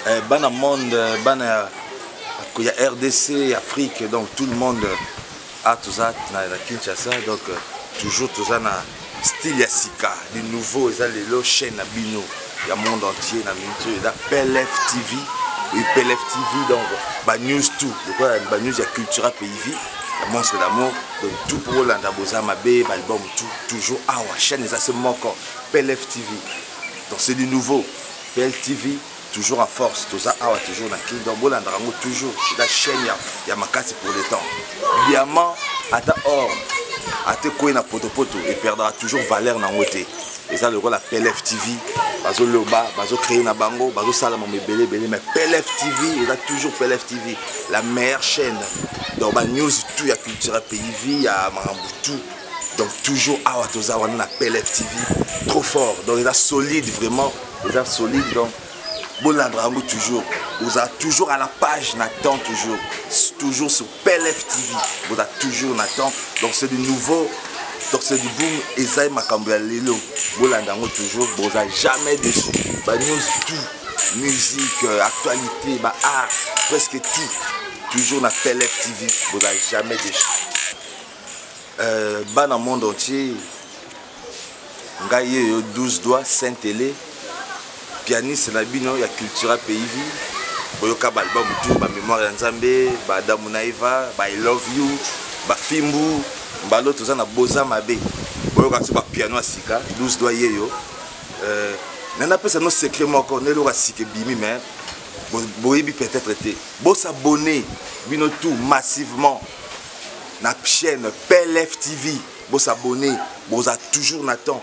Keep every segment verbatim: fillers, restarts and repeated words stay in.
euh, bana monde bana il y a R D C, Afrique, donc tout le monde a tout ça dans la Kinshasa, donc toujours tout ça dans style Yassika, du nouveau, ils ont les chaînes à Bino, il y a le monde entier, il y a P L F T V, et P L F T V, donc bah news tout, bah news il y a Cultura P I V, il y a Monstre d'amour, donc tout pour Hollanda Bozama B, album tout, toujours ah ouais, chaîne, ça c'est mon corps, P L F T V, donc c'est du nouveau, P L T V. Toujours en force, tout ça, ah, toujours dans le donc Hollanda toujours, la chaîne, il y a ma casse pour le temps. Diamant, à ta or, à te quoi na poto poto, et perdra toujours valeur dans le côté. Et ça, le rôle la P L F T V, bazo loba, bazo créer na bango, bazo salama me belé belé, mais P L F T V, il a toujours P L F T V, la meilleure chaîne. Donc, bah, news, tout, il y a Cultura P I V, il y a Marambu, tout. Donc, toujours, ah, tout ça, on a P L F T V, trop fort. Donc, il est solide, vraiment, il est solide, donc. Hollanda toujours, vous avez toujours à la page, Nathan toujours, toujours sur P L F T V, vous avez toujours Nathan, donc c'est du nouveau, donc c'est du boom, et ça est ma cambia lelo, Hollanda toujours, vous n'avez jamais déçu, bah news tout, musique, actualité, bah art, presque tout, toujours dans P L F T V, vous n'avez jamais déçu. Euh, bah dans le monde entier, Ngaye douze doigts, Saint-Télé, pianiste na bino ya Cultura P I V boyoka ba album tout ba mémoire ya Nzambe ba Adamu Naiva ba I love you ba Fimbu ba l'autre ça na Bozama B boyoka so ba piano asika douze doigts yeyo euh nana pesa no secret moko ne lo asike bimi mais boyebi peut-être été bo s'abonner bino tout massivement na chaîne P L F T V bo s'abonner bo za toujours Nathan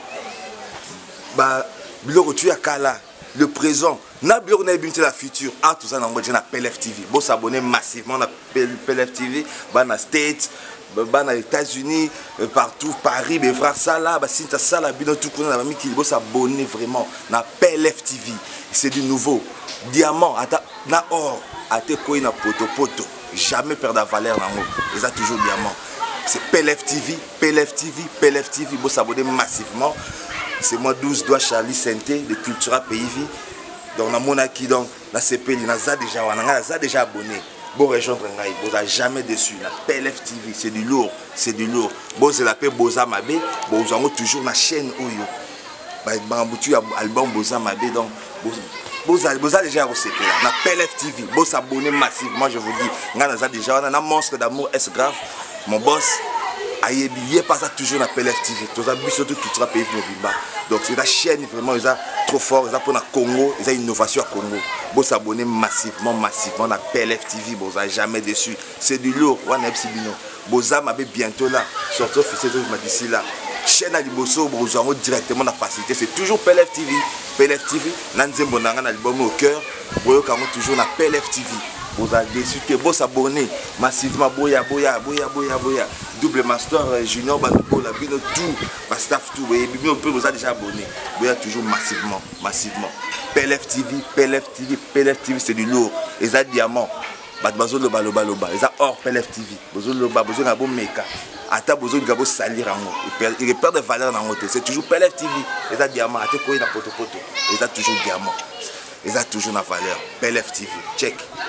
ba biloko tu ya kala le présent, n'a bien la future, ah tout ça dans le P L F T V. Bon s'abonner massivement à P L F T V, dans les States, dans les États-Unis, partout, Paris, mes frères, ça là, si tu as ça là, bien tout le monde qui faut s'abonner vraiment à P L F T V. C'est du nouveau. Diamant, na or, à te quoi na poto poto, jamais perdre la valeur dans l'eau. Ils ont toujours diamant. C'est P L F T V, P L F T V, P L F T V, bon s'abonner massivement. C'est moi douze doigts Charlie Sainté de Cultura P I V. Donc, dans mon acquis, donc, la C P, il y a déjà, on a déjà abonné. Bon, rejoindre Ngaï, vous n'avez jamais déçu. La P L F T V, c'est du lourd, c'est du lourd. Bon, c'est la paix Bozama B, bon, vous avez toujours la chaîne Oyo. Bah, il y a album Bozama B, donc, vous avez déjà reçu la P L F T V, vous s'abonnez massivement, je vous dis. On a déjà, on a un monstre d'amour, est-ce grave? Mon boss. Il n'y a pas ça toujours dans P L F T V. Tout ça, surtout Cultura P I V. Donc c'est la chaîne vraiment, ils sont trop fort. Ils ont pour le Congo, ils ont une innovation à Congo. Vous s'abonnez massivement, massivement dans P L F T V. Vous n'avez jamais déçu. C'est du lourd. Vous avez bientôt là. Surtout officiel d'ici là. Chaîne à Liboso, vous avez directement la facilité. C'est toujours P L F T V. P L F T V, Nanzé Bonanga, l'album au cœur. Vous avez toujours dans P L F T V. Vous avez déçu que vous s'abonnez massivement. Boya, boya, boya, boya, boya. Double master, junior, bandouko, la bino, tout, ma staff, tout. Et puis, on peut vous a déjà abonné. Boya, toujours massivement, massivement. P L F T V, P L F T V, P L F T V, c'est du lourd. Et ça, diamant. Bazo loba, loba, loba. Et ça, hors P L F T V. Bazo loba, bazo n'a bon meka. Ata bozo gabo salir en haut. Il perd de valeur dans l'autre. C'est toujours P L F T V. Et ça, diamant. Ate quoi, il a poto poto. Et ça, toujours diamant. Et ça, toujours la valeur. P L F T V. Check.